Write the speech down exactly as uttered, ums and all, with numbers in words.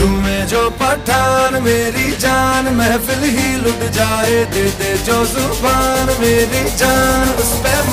झूमे जो पठान मेरी जान, महफिल ही लुट जाए, दे दे जो जुबान मेरी जान, उस पे